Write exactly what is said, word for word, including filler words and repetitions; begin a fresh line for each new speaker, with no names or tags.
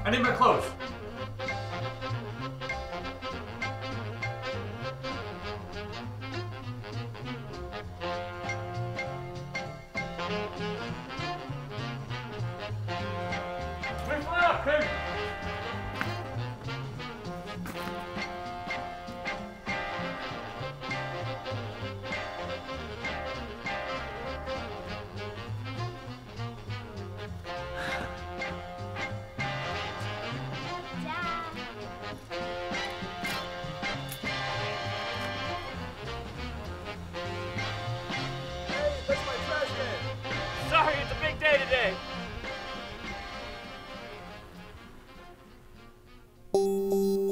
I need my clothes. Where's my outfit?
Sorry, it's a big day today.